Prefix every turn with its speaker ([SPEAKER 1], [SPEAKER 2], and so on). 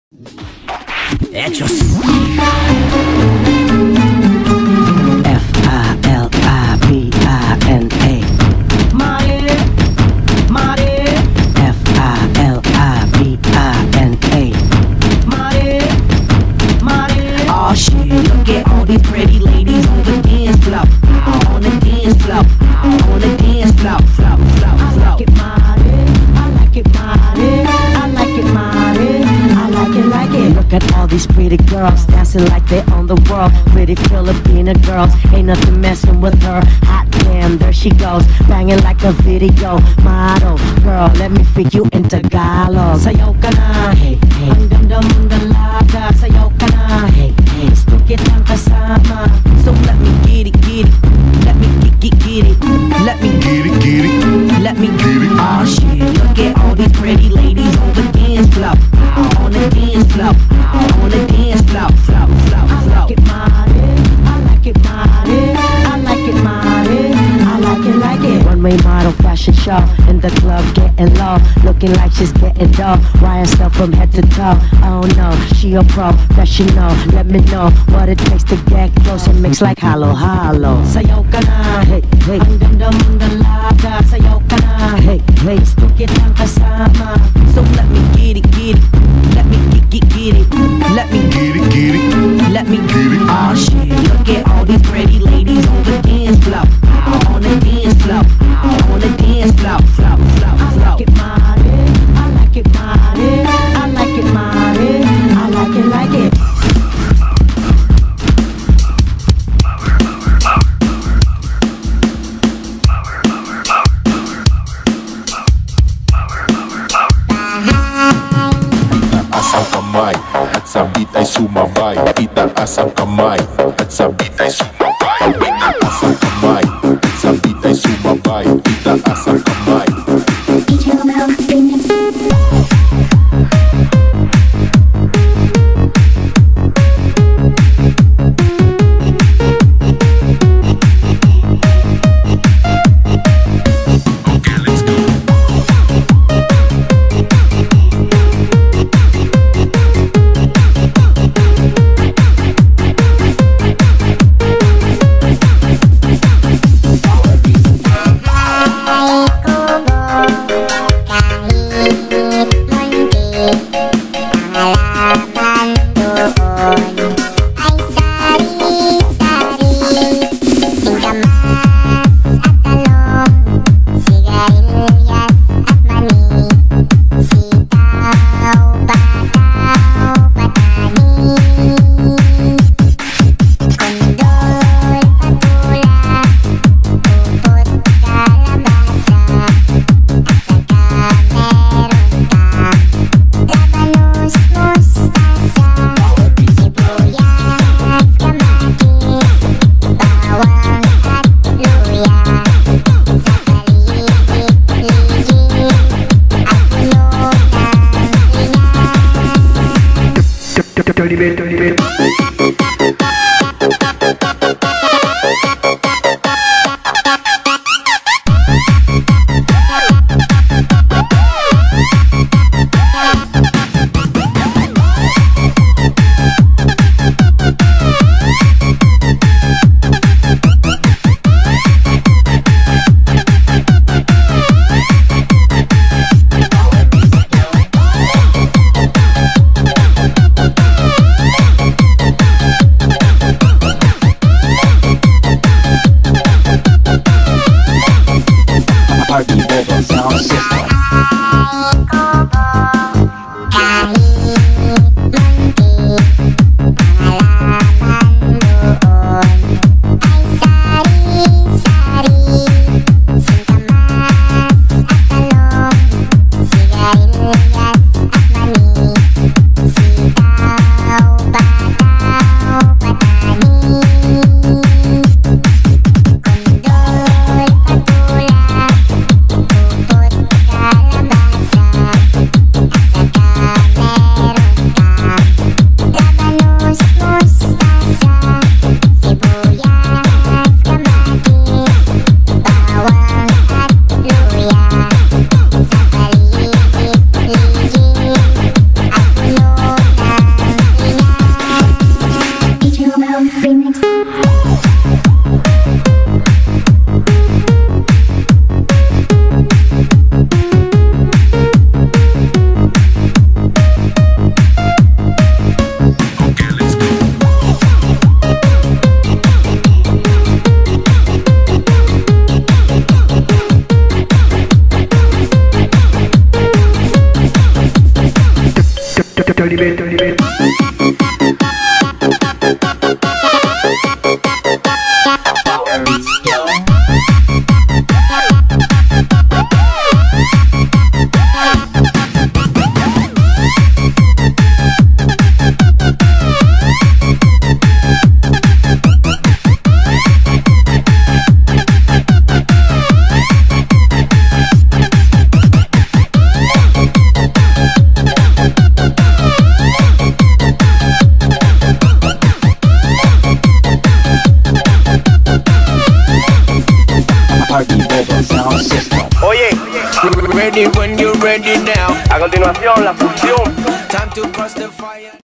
[SPEAKER 1] Hechos. F-I-L-I-B-I-N-A. Money, money. F-I-L-I-B-I-N-A. Money, money. Oh shit, look at all these pretty ladies on the dance floor. On the dance floor. On the dance floor. Floor, floor, floor. I like it, money. I like it, money. I like it, money. I like it, like it. Look at all these pretty girls dancing like they own the world. Pretty Filipina girls, ain't nothing messing with her. Hot damn, there she goes, banging like a video model. Girl, let me freak you in Tagalog. Sayaw ka na, hey, hey. Ang ganda mong dalaga. Sayaw ka na, hey, hey. Gusto kitang kasama. So let me get it, get it. Let me get it. Let me get it, get it. Let me get it. Oh shit, look at all these pretty ladies on the dance floor. On the dance floor. On the dance floor. Floor, floor, floor. I like it, money. I like it, money. I like it, money. I like it, like it. Runway model fashion show in the club getting low, looking like she's getting dope. Wire stuff from head to toe. Oh no, she a professional. Let me know what it takes to get close and mix like hollow hollow. Sayaw ka na, hey, hey. Ang ganda mong dalaga. Sayaw ka na, hey, hey. Gusto kitang kasama. So let me get it, get it. Let me get it. Let me get it, get it. Let me get it. Oh shit, look at all these pretty ladies on the dance floor. On the dance floor. On the dance floor. Floor, floor, floor. I like it, money. I like it, money. I like it, money. I like it, like it.
[SPEAKER 2] Kamay at sa beat ay sumabay. Itaas ang kamay at sa beat ay sumabay. Itaas ang kamay at sa beat ay sumabay. Itaas ang kamay.
[SPEAKER 3] Oye, ready when you're ready now. A continuación, la función. Time to cross the fire.